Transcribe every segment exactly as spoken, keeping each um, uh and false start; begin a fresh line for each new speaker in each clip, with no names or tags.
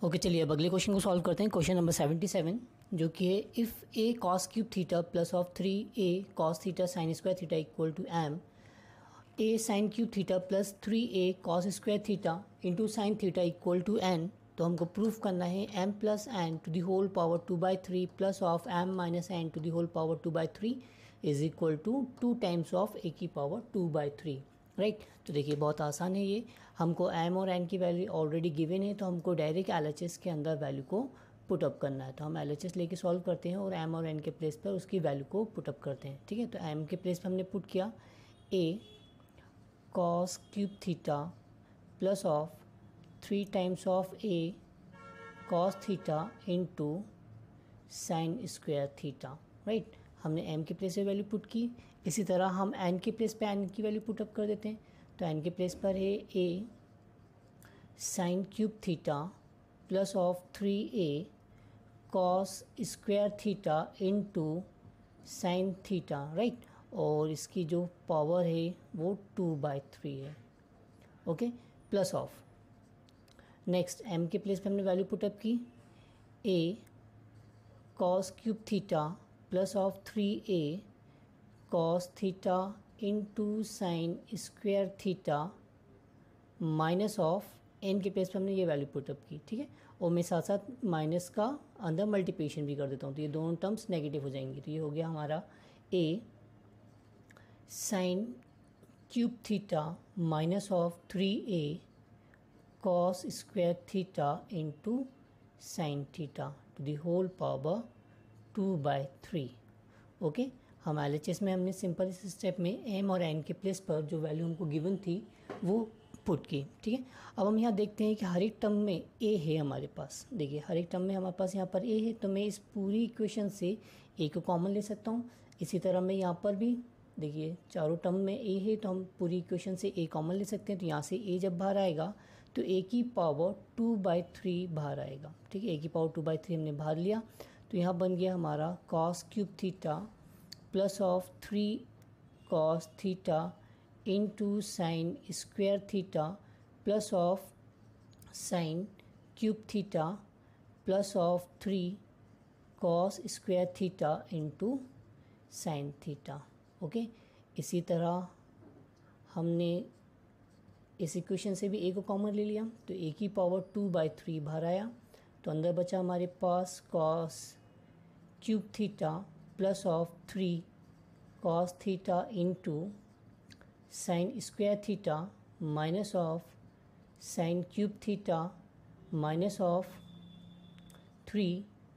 Okay चलिए अब अगले क्वेश्चन को सॉल्व करते हैं। क्वेश्चन नंबर सेवेंटी सेवन जो कि है if a cos cube theta plus of three a cos theta sine square theta equal to m a sine cube theta plus three a cos square theta into sine theta equal to n. तो हमको proof करना है m plus n to the whole power two by three plus of m minus n to the whole power two by three is equal to two times of ए की power two by three. Right तो देखिए बहुत आसान है ये। हमको M और N की वैल्यू ऑलरेडी गिवन है तो हमको डायरेक्ट एल एच एस के अंदर वैल्यू को पुट अप करना है। तो हम एल एच एस लेके सॉल्व करते हैं और एम और एन के प्लेस पर उसकी वैल्यू को पुट अप करते हैं। ठीक है तो एम के प्लेस पर हमने पुट किया a cos cube theta plus of three times of a cos theta into sine square theta. Right हमने m के प्लेस पे वैल्यू पुट की। इसी तरह हम n के प्लेस पे n की वैल्यू पुट अप कर देते हैं। तो n के प्लेस पर है a sine cube theta plus of three a cos square theta into sine theta. Right और इसकी जो पावर है वो टू बाई थ्री है। Okay plus of next m के प्लेस पे हमने वैल्यू पुट अप की a cos cube theta plus of three a cos theta into sine square theta minus of n के प्लेस पर हमने ये वैल्यू पुटअप की। ठीक है और मैं साथ साथ माइनस का अंदर मल्टीप्लिकेशन भी कर देता हूँ तो ये दोनों टर्म्स नेगेटिव हो जाएंगी। तो ये हो गया हमारा a sine cube theta minus of three a cos square theta into sine theta to the whole power two by three. Okay हम एल एच एस में हमने सिंपल इस स्टेप में एम और एन के प्लेस पर जो वैल्यू हमको गिवन थी वो पुट की। ठीक है अब हम यहाँ देखते हैं कि हर एक टर्म में ए है हमारे पास। देखिए हर एक टर्म में हमारे पास यहाँ पर ए है तो मैं इस पूरी इक्वेशन से ए को कॉमन ले सकता हूँ। इसी तरह मैं यहाँ पर भी देखिए चारों टर्म में ए है तो हम पूरी इक्वेशन से ए कॉमन ले सकते हैं। तो यहाँ से ए जब बाहर आएगा तो ए की पावर टू बाई थ्री बाहर आएगा। ठीक है ए की पावर टू बाई थ्री हमने बाहर लिया तो यहाँ बन गया हमारा cos cube theta plus of three cos theta into sine square theta plus of sine cube theta plus of three cos square theta into sine theta. Okay इसी तरह हमने इस इक्वेशन से भी ए को कॉमन ले लिया तो ए की पावर टू बाई थ्री बाहर आया तो अंदर बचा हमारे पास cos cube theta plus of three cos theta into sine square theta minus of sine cube theta minus of three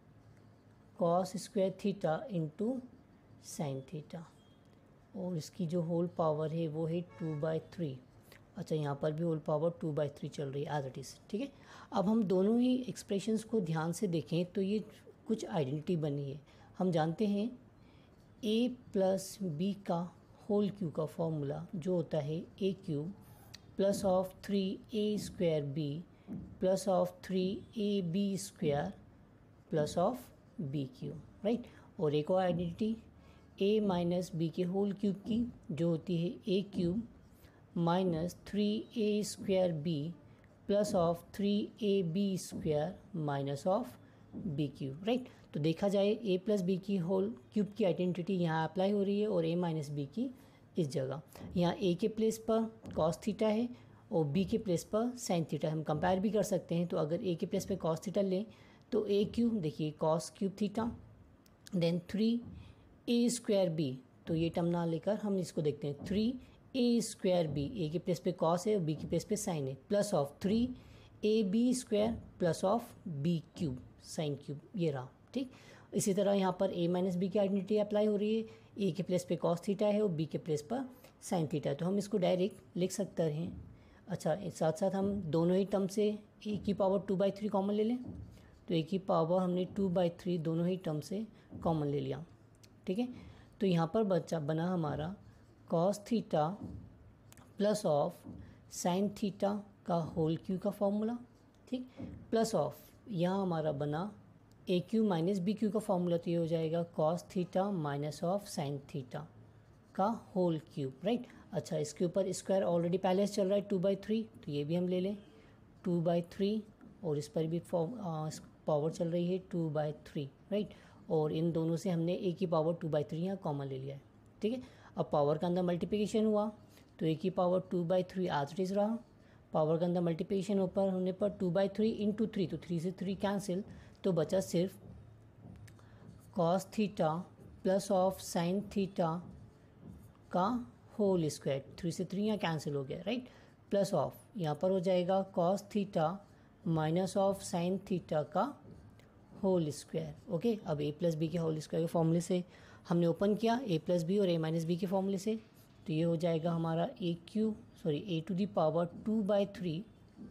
cos square theta into sine theta और इसकी जो होल पावर है वो है टू बाई थ्री। अच्छा यहाँ पर भी whole power two by three चल रही है एज इट इज़। ठीक है अब हम दोनों ही एक्सप्रेशंस को ध्यान से देखें तो ये कुछ आइडेंटिटी बनी है। हम जानते हैं a प्लस बी का होल क्यू का फॉर्मूला जो होता है a cube plus of three a square b plus of three a b square plus of b cube. Right और एक और आइडेंटिटी a माइनस बी के होल क्यूब की जो होती है a cube minus three a square b plus of three a b square minus of b cube. Right तो देखा जाए ए प्लस बी की होल क्यूब की आइडेंटिटी यहाँ अप्लाई हो रही है और ए माइनस बी की इस जगह। यहाँ ए के प्लेस पर कॉस थीटा है और बी के प्लेस पर साइन थीटा। हम कंपेयर भी कर सकते हैं तो अगर ए के प्लेस पर कॉस थीटा लें तो ए क्यूब देखिए cos cube theta then three a square b तो ये टर्म ना लेकर हम इसको देखते हैं three a square b a के प्लेस पे कॉस है और बी के प्लेस पे साइन है plus of three a b square plus of b cube sine cube ये रहा। ठीक इसी तरह यहाँ पर a माइनस बी की आइडेंटिटी अप्लाई हो रही है। a के प्लेस पे कॉस थीटा है और b के प्लेस पर साइन थीटा है तो हम इसको डायरेक्ट लिख सकते हैं। अच्छा साथ साथ हम दोनों ही टर्म से a की power two by three common ले लें तो a की पावर हमने टू बाई थ्री दोनों ही टर्म से कॉमन ले लिया। ठीक है तो यहाँ पर बच्चा बना हमारा cos theta plus of sine theta का होल क्यू का फॉर्मूला। ठीक प्लस ऑफ यहाँ हमारा बना a cube minus b cube का फॉर्मूला तो ये हो जाएगा cos theta minus of sine theta का होल क्यूब। राइट अच्छा इसके ऊपर स्क्वायर ऑलरेडी पहले से चल रहा है टू बाई थ्री तो ये भी हम ले लें टू बाई थ्री और इस पर भी पावर चल रही है टू बाई थ्री, राइट। और इन दोनों से हमने ए की पावर टू बाई थ्री यहाँ कॉमन ले लिया है, ठीक है। अब पावर का अंदर मल्टीप्लिकेशन हुआ तो ए की power two by three as it is रहा। पावर के अंदर मल्टीप्लिकेशन ऊपर होने पर two by three into three, तो थ्री से थ्री कैंसिल, तो बचा सिर्फ cos theta plus of sine theta का होल स्क्वायर। थ्री से थ्री यहाँ कैंसिल हो गया, राइट। प्लस ऑफ यहाँ पर हो जाएगा cos theta minus of sine theta का होल स्क्वायर। ओके, अब ए प्लस बी के होल स्क्वायर के फॉर्मूले से हमने ओपन किया ए प्लस बी और ए माइनस बी के फॉर्मूले से, तो ये हो जाएगा हमारा a cube sorry a to the power two by three,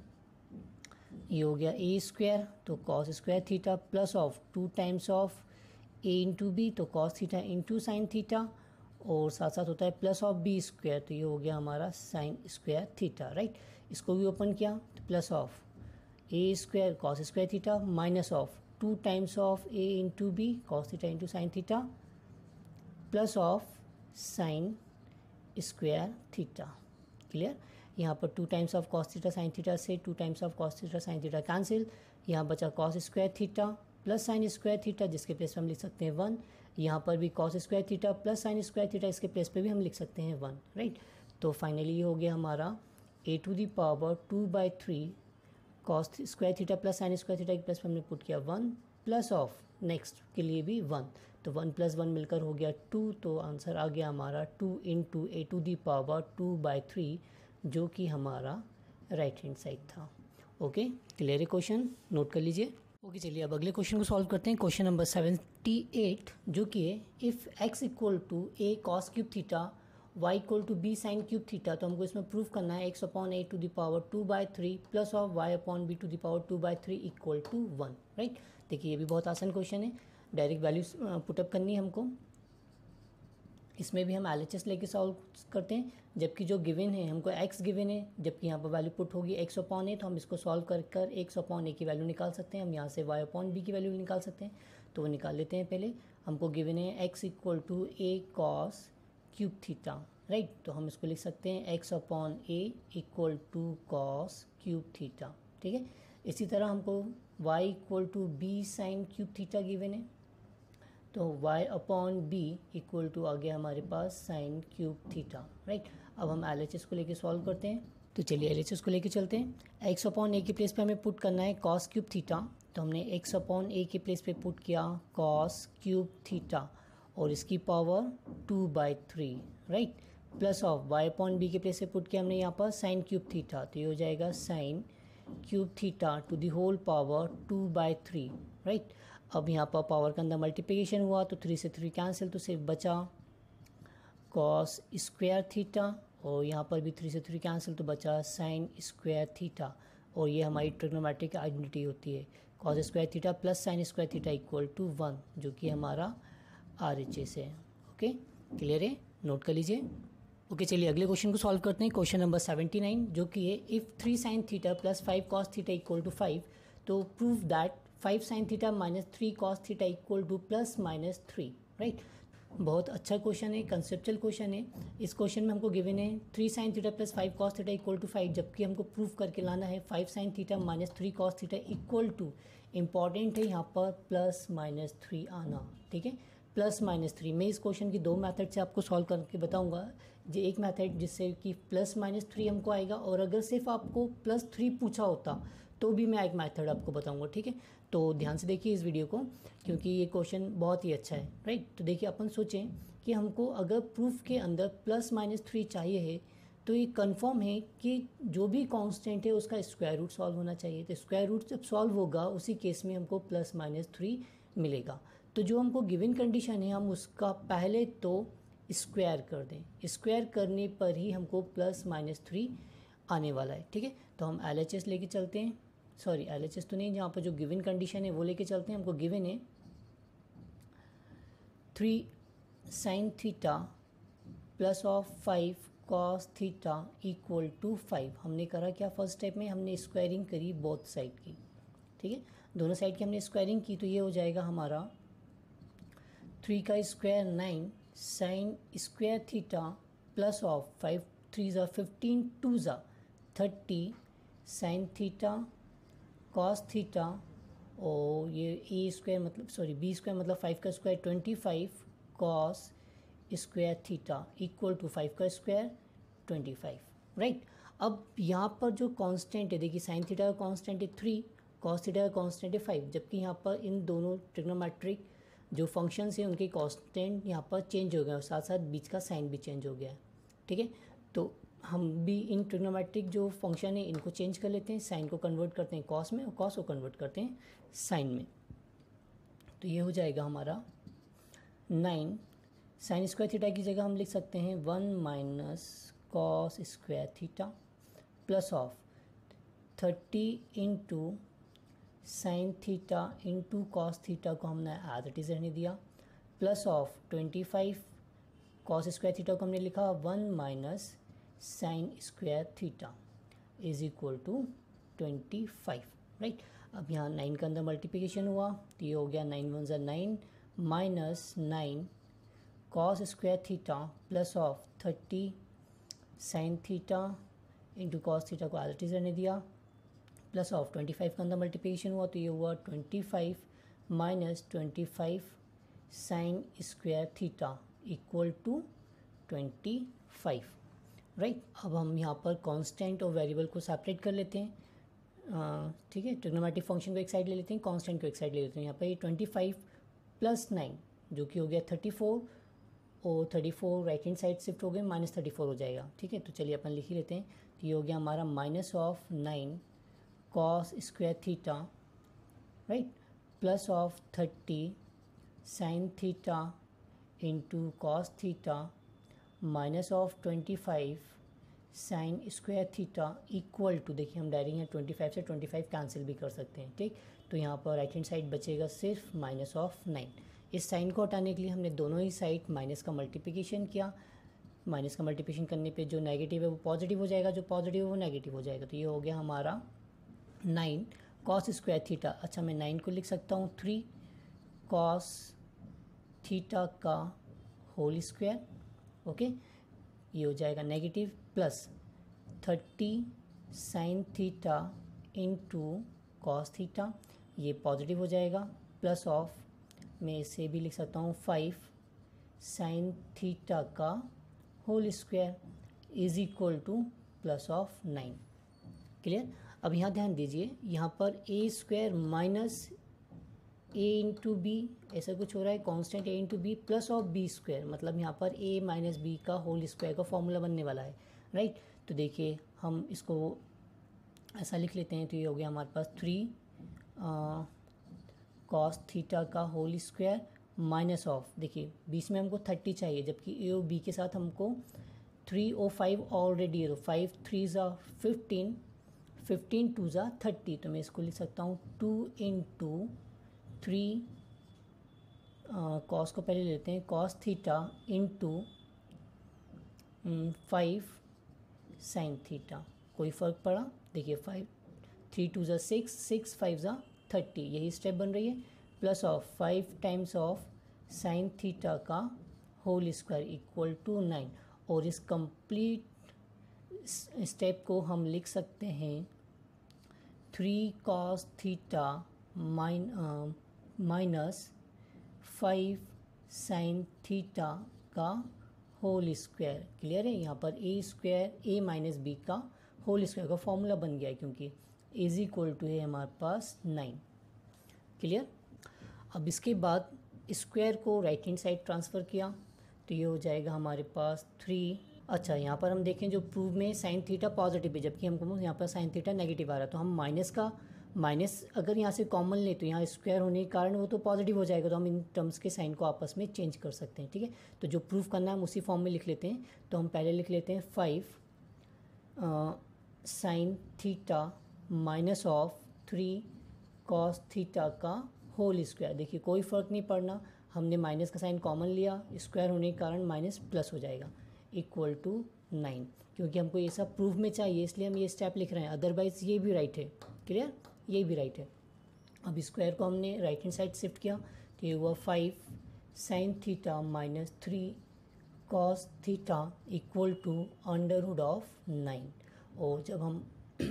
ये हो गया ए स्क्वायर, तो cos square theta plus of two times of a into b, तो cos theta into sine theta, और साथ साथ होता है प्लस ऑफ बी स्क्वायर, तो ये हो गया हमारा साइन स्क्वायर थीटा, राइट। इसको भी ओपन किया तो plus of a square cos square theta minus of two times of a into b cos theta into sine theta plus of sine square theta. Clear. यहाँ पर two times of cos theta sine theta से two times of cos theta sine theta cancel, यहाँ बचा cos square theta plus sine square theta, जिसके place पे हम लिख सकते हैं वन। यहाँ पर भी cos square theta plus sine square theta, इसके प्लेस पे भी हम लिख सकते हैं वन, राइट। तो फाइनली ये हो गया हमारा a to the power two by three cos square theta plus sine square theta के प्लेस पे हमने पुट किया वन प्लस ऑफ नेक्स्ट के लिए भी वन, तो वन प्लस वन मिलकर हो गया टू, तो आंसर आ गया हमारा two into a to the power two by three, जो कि हमारा राइट हैंड साइड था। ओके, क्लियर है क्वेश्चन, नोट कर लीजिए। ओके, चलिए अब अगले क्वेश्चन को सॉल्व करते हैं। क्वेश्चन नंबर सेवेंटी एट, जो कि है if x equal to a cos cube theta y equal to b sine cube theta, तो हमको इसमें प्रूफ करना है x upon a to the power two by three plus of y upon b to the power two by three equal to one, right. देखिए ये भी बहुत आसान क्वेश्चन है, डायरेक्ट वैल्यूज पुटअप करनी है हमको। इसमें भी हम एल एच एस लेके सॉल्व करते हैं, जबकि जो गिवन है हमको x गिवन है, जबकि यहाँ पर वैल्यू पुट होगी x अपॉन ए, तो हम इसको सॉल्व कर कर x अपॉन ए की वैल्यू निकाल सकते हैं। हम यहाँ से y अपॉन बी की वैल्यू निकाल सकते हैं, तो वो निकाल लेते हैं। पहले हमको गिवन है x equal to a cos cube theta, right. तो हम इसको लिख सकते हैं x upon a equal to cos cube theta, ठीक है। इसी तरह हमको y equal to b sine cube theta given है, तो y upon b equal to आ गया हमारे पास साइन क्यूब थीटा, राइट। अब हम एल एच एस को लेके सॉल्व करते हैं, तो चलिए एल एच एस को लेके चलते हैं। x अपॉन ए के प्लेस पे हमें पुट करना है कॉस क्यूब थीटा, तो हमने x अपॉन ए के प्लेस पे पुट किया कॉस क्यूब थीटा और इसकी power two by three, right, plus of y upon b के प्लेस पे पुट किया हमने यहाँ पर साइन क्यूब थीटा, तो ये हो जाएगा sine cube theta to the whole power two by three, right. अब यहाँ पर पावर के अंदर मल्टीप्लिकेशन हुआ तो थ्री से थ्री कैंसिल, तो सिर्फ बचा कॉस स्क्वायर थीटा, और यहाँ पर भी थ्री से थ्री कैंसिल, तो बचा साइन स्क्वायर थीटा। और ये हमारी ट्रिग्नोमेट्रिक आइडेंटिटी होती है, cos square theta plus sine square theta equal to one, जो कि हमारा आर एच एस है। ओके, क्लियर है, नोट कर लीजिए। ओके, चलिए अगले क्वेश्चन को सॉल्व करते हैं। क्वेश्चन नंबर सेवेंटी नाइन, जो कि है if three sine theta plus five cos theta equal to five, तो prove that five sine theta minus three cos theta equal to plus minus three, right. बहुत अच्छा question है, conceptual question है। इस question में हमको गिवन है three sine theta plus five cos theta equal to five, जबकि हमको प्रूफ करके लाना है five sine theta minus three cos theta equal to, important है यहाँ पर प्लस माइनस थ्री आना, ठीक है, प्लस माइनस थ्री। मैं इस क्वेश्चन की दो मेथड से आपको सॉल्व करके बताऊंगा। जो एक मेथड जिससे कि प्लस माइनस थ्री हमको आएगा, और अगर सिर्फ आपको प्लस थ्री पूछा होता तो भी मैं एक मेथड आपको बताऊंगा, ठीक है। तो ध्यान से देखिए इस वीडियो को, क्योंकि ये क्वेश्चन बहुत ही अच्छा है, राइट। तो देखिए अपन सोचें कि हमको अगर प्रूफ के अंदर प्लस माइनस थ्री चाहिए है, तो ये कंफर्म है कि जो भी कांस्टेंट है उसका स्क्वायर रूट सॉल्व होना चाहिए। तो स्क्वायर रूट जब सॉल्व होगा उसी केस में हमको प्लस माइनस थ्री मिलेगा। तो जो हमको गिवन कंडीशन है हम उसका पहले तो स्क्वायर कर दें, स्क्वायर करने पर ही हमको प्लस माइनस थ्री आने वाला है, ठीक है। तो हम एल एच एस लेके चलते हैं, सॉरी एल एच एस तो नहीं, जहाँ पर जो गिवन कंडीशन है वो लेके चलते हैं। हमको गिवन है three sine theta plus of five cos theta equal to five. हमने करा क्या, फर्स्ट स्टेप में हमने स्क्वायरिंग करी बोथ साइड की, ठीक है, दोनों साइड की हमने स्क्वायरिंग की, तो ये हो जाएगा हमारा थ्री का square nine sine square theta plus of five three ज़ा फिफ्टीन टू ज़ा thirty sine theta cos theta और ये ए स्क्वायर मतलब सॉरी बी स्क्वायर मतलब फाइव का square twenty five cos square theta equal to five का square twenty five right. अब यहाँ पर जो कांस्टेंट है देखिए साइन थीटा का कांस्टेंट है थ्री, कॉस थीटा का कांस्टेंट है फाइव, जबकि यहाँ पर इन दोनों ट्रिग्नोमेट्रिक जो फंक्शंस हैं उनके कांस्टेंट यहाँ पर चेंज हो गया और साथ साथ बीच का साइन भी चेंज हो गया है। ठीक है, तो हम भी इन ट्रिग्नोमेट्रिक जो फंक्शन है इनको चेंज कर लेते हैं, साइन को कन्वर्ट करते हैं कॉस में और कॉस को कन्वर्ट करते हैं साइन में। तो ये हो जाएगा हमारा नाइन साइन स्क्वायर थीटा की जगह हम लिख सकते हैं one minus cos square theta plus of thirty into sine theta into cos theta को हमने एज इट इज़ रहने दिया, plus of twenty five cos square theta को हमने लिखा one minus sine square theta is equal to twenty five right. अब यहाँ nine का अंदर मल्टीप्लिकेशन हुआ तो ये हो गया नाइन वन ज़ा nine minus nine cos square theta plus of thirty sine theta into cos theta को एज इट इज़ रहने दिया, प्लस ऑफ ट्वेंटी फाइव का अंदर मल्टीप्लिकेशन हुआ तो ये हुआ twenty five minus twenty five sine square theta equal to twenty five right. अब हम यहाँ पर कांस्टेंट और वेरिएबल को सेपरेट कर लेते हैं। ठीक है, ट्रिग्नोमेट्रिक फंक्शन को एक साइड ले लेते हैं, कांस्टेंट को एक साइड ले लेते हैं। यहाँ पर ये ट्वेंटी फाइव प्लस नाइन जो कि हो गया थर्टी फोर और thirty four right hand side shift हो गए माइनस थर्टी फोर हो जाएगा। ठीक है, तो चलिए अपन लिख ही लेते हैं। तो ये हो गया हमारा minus of nine cos square theta right plus of thirty sine theta into cos theta minus of twenty five sine square theta equal to, देखिए हम डायरेक्ट यहाँ ट्वेंटी फाइव से ट्वेंटी फाइव कैंसिल भी कर सकते हैं। ठीक, तो यहाँ पर राइट हैंड साइड बचेगा सिर्फ माइनस ऑफ नाइन। इस साइन को हटाने के लिए हमने दोनों ही साइड माइनस का मल्टीप्लिकेशन किया, माइनस का मल्टीप्लिकेशन करने पे जो नेगेटिव है वो पॉजिटिव हो जाएगा, जो पॉजिटिव है वो नेगेटिव हो जाएगा। तो ये हो गया हमारा नाइन कॉस स्क्वायर थीटा। अच्छा, मैं नाइन को लिख सकता हूँ थ्री कॉस थीटा का होल स्क्वायर। ओके, ये हो जाएगा negative plus thirty sine theta into cos theta, ये पॉजिटिव हो जाएगा, प्लस ऑफ मैं इसे भी लिख सकता हूँ फाइव साइन थीटा का whole square is equal to plus of nine. Clear. अब यहाँ ध्यान दीजिए, यहाँ पर A square minus A into B ऐसा कुछ हो रहा है, constant A into B plus of B square, मतलब यहाँ पर ए माइनस बी का होल स्क्वायर का फॉर्मूला बनने वाला है राइट। तो देखिए हम इसको ऐसा लिख लेते हैं। तो ये हो गया हमारे पास थ्री कॉस थीटा का होल स्क्वायर माइनस ऑफ, देखिए बीच में हमको थर्टी चाहिए जबकि ए और बी के साथ हमको थ्री और फाइव ऑलरेडी है, तो फाइव थ्री ज़ा फिफ्टीन, फिफ्टीन टू ज़ा थर्टी, तो मैं इसको लिख सकता हूँ टू इंटू थ्री कॉस को पहले लेते हैं cos theta into five sine theta. कोई फ़र्क पड़ा? देखिए फाइव थ्री टू ज़ा सिक्स, सिक्स फाइव ज़ा थर्टी, यही स्टेप बन रही है, plus of five times of sine theta का whole square equal to nine. और इस कंप्लीट स्टेप को हम लिख सकते हैं three cos theta mine minus five sine theta का होल स्क्वायर। क्लियर है, यहाँ पर A square A minus B का होल स्क्वायर का फॉर्मूला बन गया है क्योंकि इज इक्वल टू है हमारे पास नाइन। क्लियर। अब इसके बाद स्क्वायर को राइट हैंड साइड ट्रांसफ़र किया तो ये हो जाएगा हमारे पास थ्री। अच्छा, यहाँ पर हम देखें जो प्रूव में साइन थीटा पॉजिटिव है जबकि हमको यहाँ पर साइन थीटा नेगेटिव आ रहा है, तो हम माइनस का माइनस अगर यहाँ से कॉमन ले तो यहाँ स्क्वायर होने के कारण वो तो पॉजिटिव हो जाएगा, तो हम इन टर्म्स के साइन को आपस में चेंज कर सकते हैं। ठीक है, तो जो प्रूफ करना है हम उसी फॉर्म में लिख लेते हैं। तो हम पहले लिख लेते हैं five sine theta minus of three cos theta का होल स्क्वायर। देखिए कोई फ़र्क नहीं पड़ना, हमने माइनस का साइन कॉमन लिया, स्क्वायर होने के कारण माइनस प्लस हो जाएगा इक्वल टू नाइन, क्योंकि हमको ये सब प्रूफ में चाहिए इसलिए हम ये स्टेप लिख रहे हैं, अदरवाइज़ ये भी राइट है। क्लियर, ये भी राइट है। अब स्क्वायर को हमने राइट हैंड साइड शिफ्ट किया तो ये हुआ five sine theta minus three cos theta equal to under root of nine. और जब हम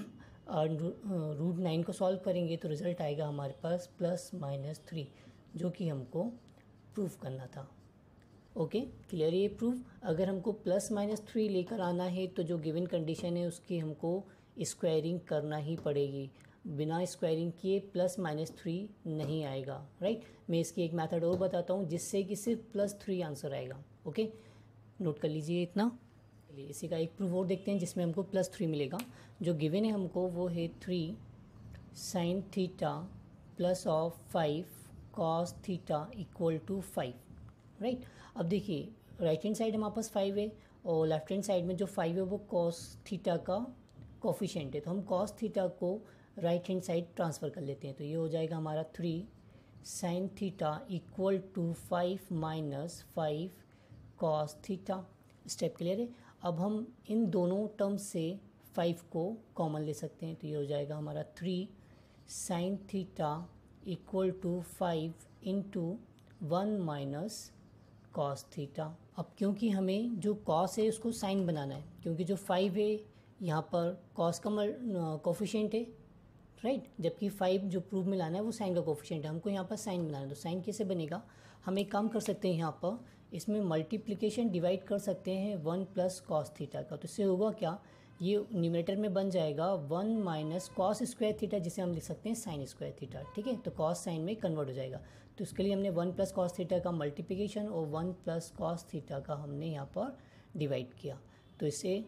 रूट नाइन को सॉल्व करेंगे तो रिज़ल्ट आएगा हमारे पास प्लस माइनस थ्री, जो कि हमको प्रूफ करना था। ओके, क्लियर ये प्रूफ। अगर हमको प्लस माइनस थ्री लेकर आना है तो जो गिवन कंडीशन है उसकी हमको स्क्वायरिंग करना ही पड़ेगी, बिना स्क्वायरिंग किए प्लस माइनस थ्री नहीं आएगा, राइट। मैं इसकी एक मेथड और बताता हूँ जिससे कि सिर्फ प्लस थ्री आंसर आएगा। ओके, नोट कर लीजिए इतना। चलिए इसी का एक प्रूफ और देखते हैं जिसमें हमको प्लस थ्री मिलेगा। जो गिवन है हमको वो है three sine theta plus of five cos theta equal to five, right. अब देखिए राइट हैंड साइड हमारे पास फाइव है और लेफ्ट हैंड साइड में जो फाइव है वो कॉस थीटा का कोफिशिएंट है, तो हम कॉस थीटा को राइट हैंड साइड ट्रांसफ़र कर लेते हैं। तो ये हो जाएगा हमारा three sine theta equal to five minus five cos theta. Step clear है। अब हम इन दोनों टर्म्स से फाइव को कॉमन ले सकते हैं, तो ये हो जाएगा हमारा three sine theta equal to five into one minus cos theta. अब क्योंकि हमें जो कॉस है उसको साइन बनाना है, क्योंकि जो फाइव है यहाँ पर कॉस का कोफिशिएंट है, राइट right? जबकि फाइव जो प्रूफ में लाना है वो साइन का कोफिशिएंट है, हमको यहाँ पर साइन बनाना है। तो साइन कैसे बनेगा, हम एक काम कर सकते हैं, यहाँ पर इसमें मल्टीप्लिकेशन डिवाइड कर सकते हैं वन प्लस कॉस थीटा का। तो इससे होगा क्या, ये न्यूमरेटर में बन जाएगा one minus cos square theta, जिसे हम लिख सकते हैं साइन स्क्वायर थीटा, ठीक है। तो कॉस साइन में कन्वर्ट हो जाएगा। तो इसके लिए हमने वन प्लस कॉस थीटा का मल्टीप्लिकेशन और वन प्लस कॉस थीटा का हमने यहाँ पर डिवाइड किया। तो इससे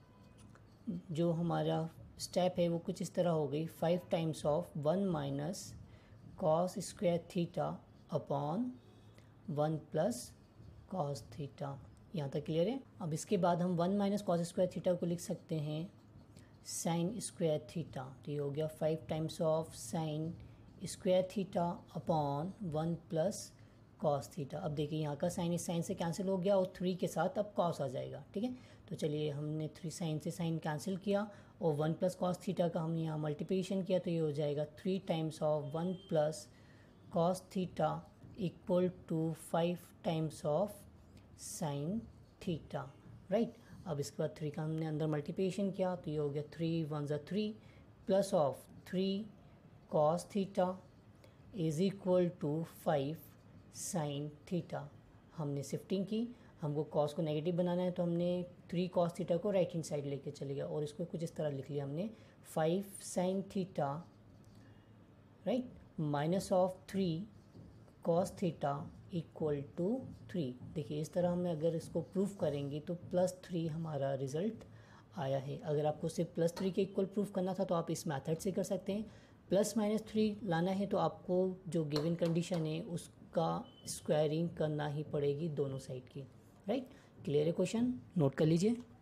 जो हमारा स्टेप है वो कुछ इस तरह हो गई, five times of one minus cos square theta upon one plus cos theta. यहाँ तक क्लियर है। अब इसके बाद हम one minus cos square theta को लिख सकते हैं साइन स्क्वायर थीटा। तो ये हो गया five times of sine square theta upon one plus cos theta. अब देखिए यहाँ का साइन इस साइन से कैंसिल हो गया और थ्री के साथ अब कॉस आ जाएगा, ठीक है। तो चलिए हमने थ्री साइन से साइन कैंसिल किया और वन प्लस कॉस थीटा का हमने यहाँ मल्टीप्लिकेशन किया, तो ये हो जाएगा three times of one plus cos theta equal to five times of sine theta, right. अब इसके बाद थ्री का हमने अंदर मल्टीप्लिकेशन किया, तो ये हो गया थ्री वन ज़ा three plus of three cos theta is equal to five sine theta. हमने शिफ्टिंग की, हमको कॉस को नेगेटिव बनाना है, तो हमने थ्री कॉस थीटा को राइट हैंड साइड लेके चले गया और इसको कुछ इस तरह लिख लिया हमने five sine theta, right, minus of three cos theta equal to three. देखिए इस तरह हमें अगर इसको प्रूफ करेंगे तो प्लस थ्री हमारा रिज़ल्ट आया है। अगर आपको सिर्फ प्लस थ्री के इक्वल प्रूफ करना था तो आप इस मेथड से कर सकते हैं। प्लस माइनस थ्री लाना है तो आपको जो गिवन कंडीशन है उसका स्क्वायरिंग करना ही पड़ेगी दोनों साइड की, राइट। क्लियर है क्वेश्चन, नोट कर लीजिए।